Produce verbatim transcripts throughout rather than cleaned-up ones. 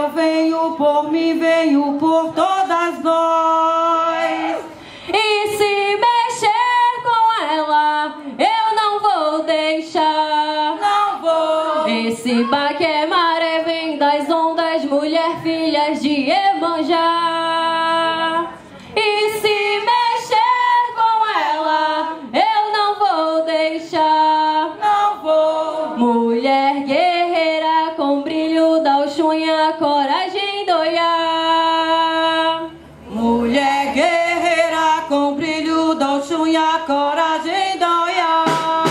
eu venho por mim, venho por todas nós. E se mexer com ela, eu não vou deixar. Não vou. Esse baque é maré, vem das ondas, mulher, filhas de Iemanjá. E se mexer com ela, eu não vou deixar. Não vou. Mulher guerreira com brilho da Oxunha, coragem do Iá. Mulher guerreira com brilho da Oxunha, coragem do Iá.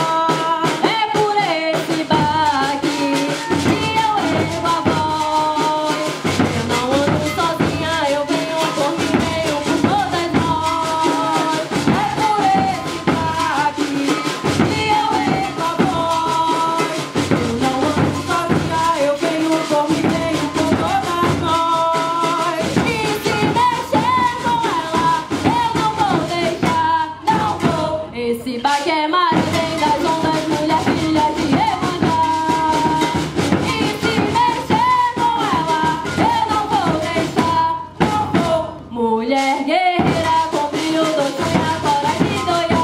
É por esse baque que eu ergo a voz. Eu não ando sozinha, eu venho por mim, venho por todas nós. É por esse baque que eu ergo a voz. Eu não ando sozinha, eu venho por mim, venho por todas nós. E se mexer com ela, eu não vou deixar, não vou. Esse baque é maré, vem das ondas, mulher, filha de Iemanjá. E se mexer com ela, eu não vou deixar, Não vou. mulher guerreira com brilho do Oxunha, coragem do Iá.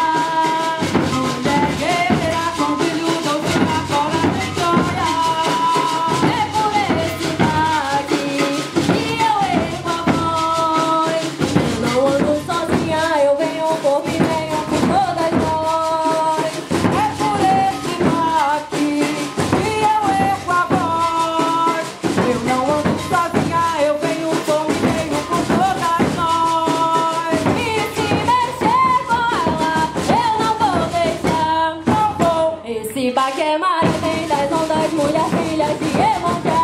Mulher guerreira com brilho da Oxunha, coragem do Iá. É por esse baque que eu ergo a voz. Eu não ando sozinha, eu venho por mim, venho por todas nós. É por esse baque que eu ergo a voz. Eu não ando sozinha, eu venho por mim, venho por todas nós. E se mexer com ela, eu não vou deixar. Não vou. Esse baque é maré, vem das ondas, mulher, filha de Iemanjá.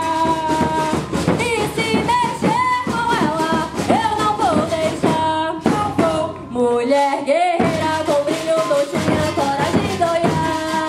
E se mexer com ela, eu não vou deixar. Não vou. Mulher guerreira com brilho do Oxunha, coragem do Iá.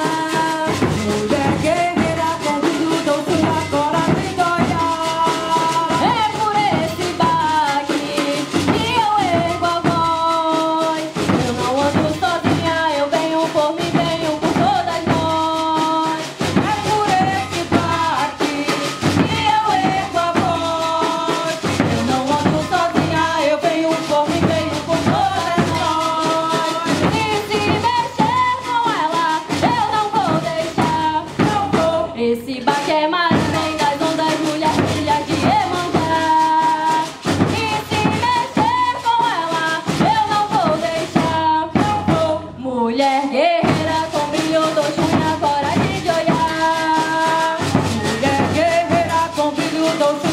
Mulher guerreira com brilho da Oxunha, coragem do Iá. É por esse baque que eu ergo a voz. Eu não ando sozinha, eu venho por mim, venho por todas nós. É por esse baque que eu ergo a voz. Eu não ando sozinha, eu venho por mim, venho por todas nós. E se mexer com ela, eu não vou deixar. Não vou. Esse baque é maré, vem das ondas, mulher, filha de Iemanjá. E se mexer com ela, eu não vou deixar. Não vou. Mulher guerreira com brilho do Oxunha, coragem de olhar. Mulher guerreira com brilho da Oxunha,